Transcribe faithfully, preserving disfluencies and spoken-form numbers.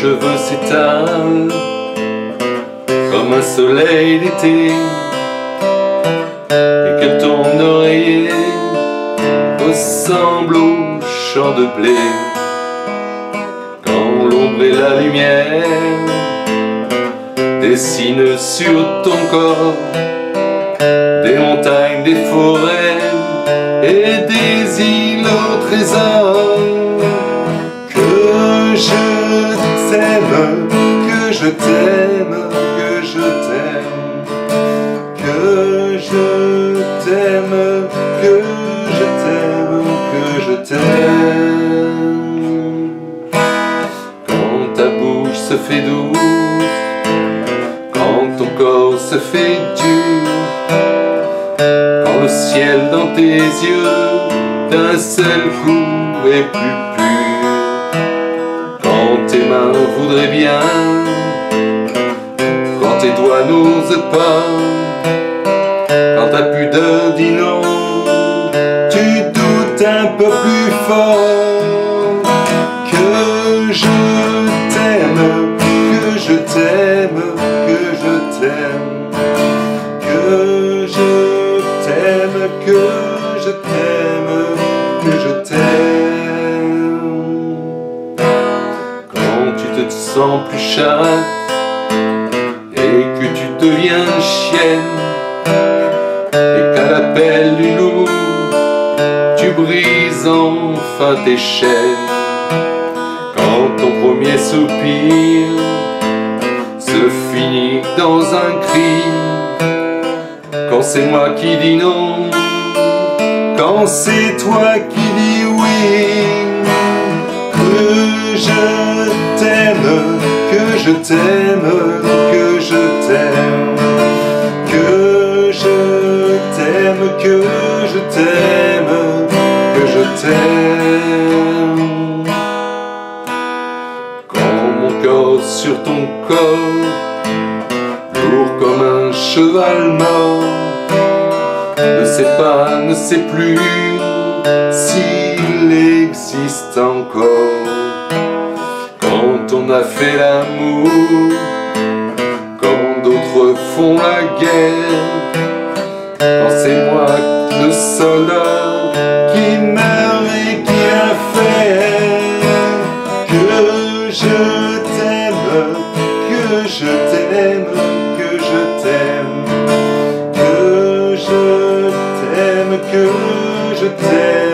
cheveux s'étalent comme un soleil d'été, et que ton oreiller ressemble au champ de blé. Quand l'ombre et la lumière dessinent sur ton corps des montagnes, des forêts et des îles au trésor. Que je t'aime, que je t'aime, que je t'aime, que je t'aime, que je t'aime, que je t'aime. Quand ta bouche se fait douce, quand ton corps se fait dur, quand le ciel dans tes yeux d'un seul coup est plus pur, quand tes mains voudraient bien, quand tes doigts n'osent pas, quand ta pudeur dit non, tu doutes un peu plus fort. Que je t'aime, que je t'aime, que je t'aime, que je t'aime, que je t'aime, que je t'aime. Quand tu te sens plus chatte et que tu deviens chienne, et qu'à l'appel du loup tu brises enfin tes chaînes, quand ton premier soupir se finit dans un cri, quand c'est moi qui dis non, quand c'est toi qui dis oui. Que je t'aime, que je t'aime, que je t'aime, que je t'aime, que je t'aime, que je t'aime. Quand mon corps sur ton corps, lourd comme un cheval mort, ne sait pas, ne sait plus s'il existe encore. Quand on a fait l'amour, quand d'autres font la guerre, quand c'est moi le soldat qui meurt et qui a fait. Que je t'aime, que je t'aime, que je t'aime, que je t'aime, que je t'aime.